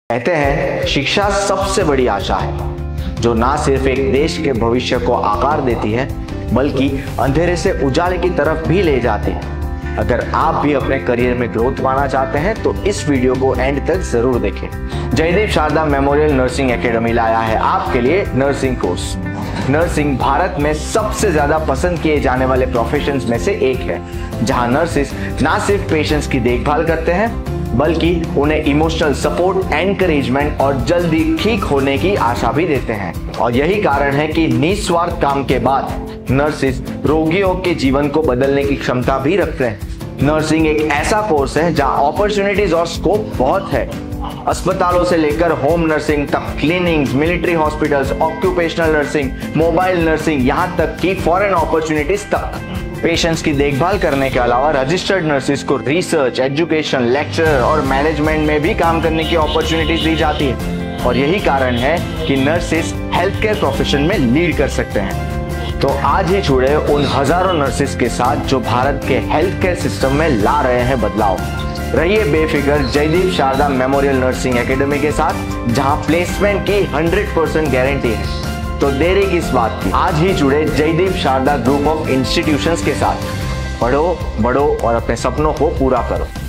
कहते हैं शिक्षा सबसे बड़ी आशा है जो ना सिर्फ एक देश के भविष्य को आकार देती है बल्कि अंधेरे से उजाले की तरफ भी ले जाती है। अगर आप भी अपने करियर में ग्रोथ पाना चाहते हैं तो इस वीडियो को एंड तक जरूर देखें। Jaidev Sharda memorial nursing academy लाया है आपके लिए नर्सिंग कोर्स। नर्सिंग भारत में सबसे ज्यादा पसंद किए जाने वाले प्रोफेशंस में से एक है, जहां नर्सिस ना सिर्फ पेशेंट्स की देखभाल करते हैं बल्कि उन्हें इमोशनल सपोर्ट, एनकरेजमेंट और जल्दी ठीक होने की आशा भी देते हैं। और यही कारण है कि निस्वार्थ काम के बाद नर्सिस रोगियों के जीवन को बदलने की क्षमता भी रखते हैं। नर्सिंग एक ऐसा कोर्स है जहां अपॉर्चुनिटीज और स्कोप बहुत है। अस्पतालों से लेकर होम नर्सिंग तक, clinics, military hospitals, occupational nursing, mobile nursing, यहाँ तक कि फॉरेन अपॉर्चुनिटीज तक। पेशेंट्स की देखभाल करने के अलावा रजिस्टर्ड नर्सिस को रिसर्च, एजुकेशन, लेक्चर और मैनेजमेंट में भी काम करने की अपॉर्चुनिटीज दी जाती है। और यही कारण है कि नर्सिस हेल्थ केयर प्रोफेशन में लीड कर सकते हैं। तो आज ही जुड़े उन हजारों नर्सिस के साथ जो भारत के हेल्थ केयर सिस्टम में ला रहे हैं बदलाव। रहिए बेफिक्र Jaidev Sharda memorial nursing academy के साथ, जहां प्लेसमेंट की 100% गारंटी है। तो देरी किस बात की, आज ही जुड़े Jaidev Sharda group of institutions के साथ। पढ़ो, बढ़ो और अपने सपनों को पूरा करो।